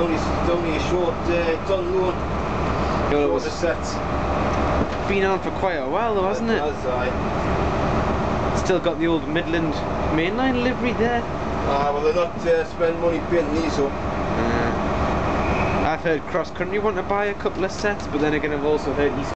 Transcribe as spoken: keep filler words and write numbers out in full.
only, it's only a short, uh, it's on loan. It was a set. Been on for quite a while though, hasn't it? It has, aye. Still got the old Midland mainline livery there. Ah, well they're not uh, spending money painting these up. Uh, I've heard cross country want to buy a couple of sets, but then again I've also heard East